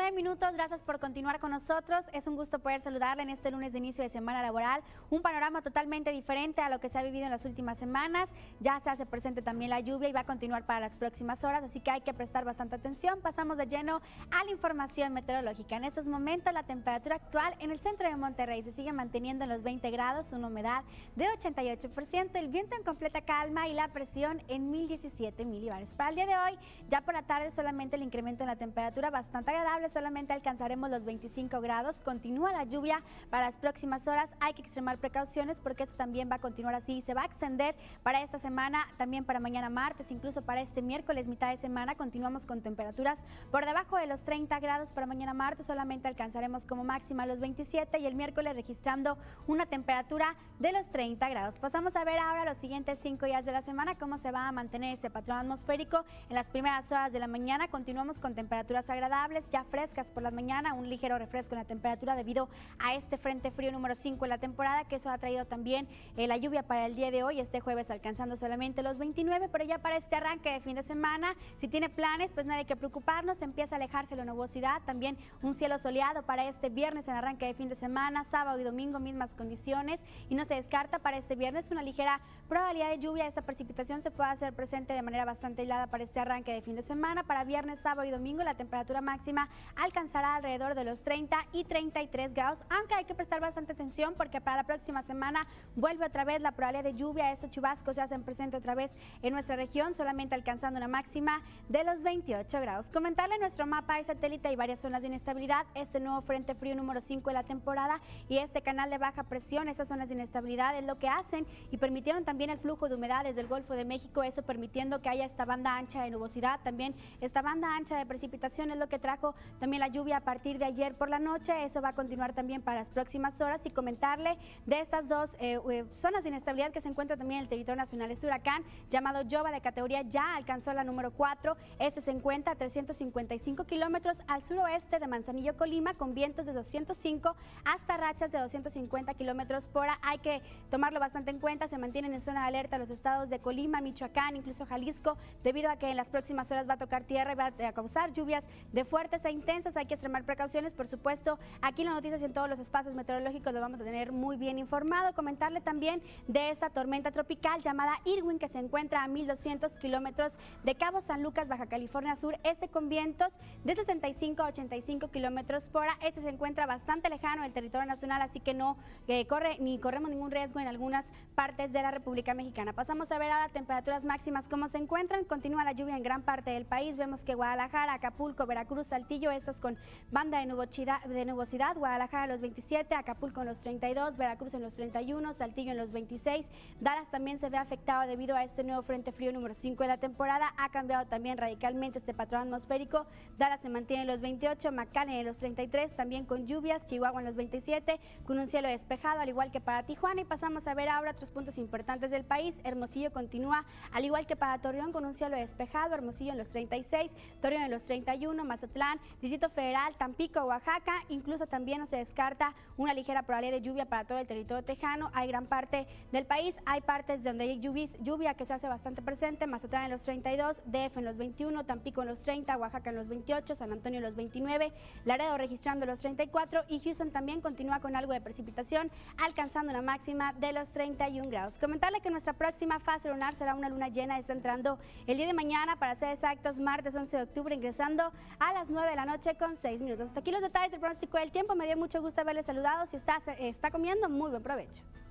9 minutos, gracias por continuar con nosotros. Es un gusto poder saludarle en este lunes de inicio de semana laboral. Un panorama totalmente diferente a lo que se ha vivido en las últimas semanas. Ya se hace presente también la lluvia y va a continuar para las próximas horas, así que hay que prestar bastante atención. Pasamos de lleno a la información meteorológica. En estos momentos la temperatura actual en el centro de Monterrey se sigue manteniendo en los 20 grados, una humedad de 88%, el viento en completa calma y la presión en 1017 milibares. Para el día de hoy, ya por la tarde solamente el incremento en la temperatura bastante agradable, solamente alcanzaremos los 25 grados. Continúa la lluvia para las próximas horas, hay que extremar precauciones porque esto también va a continuar así y se va a extender para esta semana, también para mañana martes, incluso para este miércoles, mitad de semana. Continuamos con temperaturas por debajo de los 30 grados para mañana martes, solamente alcanzaremos como máxima los 27 y el miércoles registrando una temperatura de los 30 grados. Pasamos a ver ahora los siguientes 5 días de la semana, cómo se va a mantener este patrón atmosférico. En las primeras horas de la mañana continuamos con temperaturas agradables, ya frescas por la mañana, un ligero refresco en la temperatura debido a este frente frío número 5 en la temporada, que eso ha traído también la lluvia para el día de hoy, este jueves alcanzando solamente los 29, pero ya para este arranque de fin de semana, si tiene planes, pues no hay que preocuparnos, empieza a alejarse la nubosidad, también un cielo soleado para este viernes en arranque de fin de semana, sábado y domingo mismas condiciones, y no se descarta para este viernes una ligera probabilidad de lluvia. Esta precipitación se puede hacer presente de manera bastante aislada para este arranque de fin de semana. Para viernes, sábado y domingo la temperatura máxima alcanzará alrededor de los 30 y 33 grados, aunque hay que prestar bastante atención porque para la próxima semana vuelve otra vez la probabilidad de lluvia. Estos chubascos se hacen presente otra vez en nuestra región, solamente alcanzando una máxima de los 28 grados. Comentarle en nuestro mapa de satélite hay varias zonas de inestabilidad, este nuevo frente frío número 5 de la temporada y este canal de baja presión, estas zonas de inestabilidad es lo que hacen y permitieron también el flujo de humedad desde el Golfo de México, eso permitiendo que haya esta banda ancha de nubosidad, también esta banda ancha de precipitación es lo que trajo también la lluvia a partir de ayer por la noche. Eso va a continuar también para las próximas horas y comentarle de estas dos zonas de inestabilidad que se encuentran también en el territorio nacional. Este huracán llamado Yoba de categoría ya alcanzó la número 4, este se encuentra a 355 kilómetros al suroeste de Manzanillo, Colima, con vientos de 205 hasta rachas de 250 kilómetros por hora. Hay que tomarlo bastante en cuenta, se mantienen en zona de alerta los estados de Colima, Michoacán, incluso Jalisco, debido a que en las próximas horas va a tocar tierra y va a causar lluvias de fuertes e intensas. Hay que extremar precauciones, por supuesto, aquí en las noticias y en todos los espacios meteorológicos lo vamos a tener muy bien informado. Comentarle también de esta tormenta tropical llamada Irwin, que se encuentra a 1200 kilómetros de Cabo San Lucas, Baja California Sur, este con vientos de 65 a 85 kilómetros por hora. Este se encuentra bastante lejano del territorio nacional, así que no corremos ningún riesgo en algunas partes de la República Mexicana. Pasamos a ver ahora temperaturas máximas cómo se encuentran. Continúa la lluvia en gran parte del país. Vemos que Guadalajara, Acapulco, Veracruz, Saltillo, estas con banda de nubosidad. Guadalajara en los 27, Acapulco en los 32, Veracruz en los 31, Saltillo en los 26. Dallas también se ve afectado debido a este nuevo frente frío número 5 de la temporada. Ha cambiado también radicalmente este patrón atmosférico. Dallas se mantiene en los 28, McAllen en los 33, también con lluvias. Chihuahua en los 27, con un cielo despejado, al igual que para Tijuana. Y pasamos a ver ahora otros puntos importantes del país. Hermosillo continúa, al igual que para Torreón, con un cielo despejado. Hermosillo en los 36, Torreón en los 31, Mazatlán, Distrito Federal, Tampico, Oaxaca. Incluso también no se descarta una ligera probabilidad de lluvia para todo el territorio tejano. Hay gran parte del país, hay partes donde hay lluvia que se hace bastante presente. Mazatlán en los 32, DF en los 21, Tampico en los 30, Oaxaca en los 28, San Antonio en los 29, Laredo registrando los 34 y Houston también continúa con algo de precipitación, alcanzando una máxima de los 31 grados. Comentarle que nuestra próxima fase lunar será una luna llena, está entrando el día de mañana, para ser exactos, martes 11 de octubre, ingresando a las 9 de la noche con 6 minutos. Hasta aquí los detalles del pronóstico del tiempo. Me dio mucho gusto haberles saludado. Si está comiendo, muy buen provecho.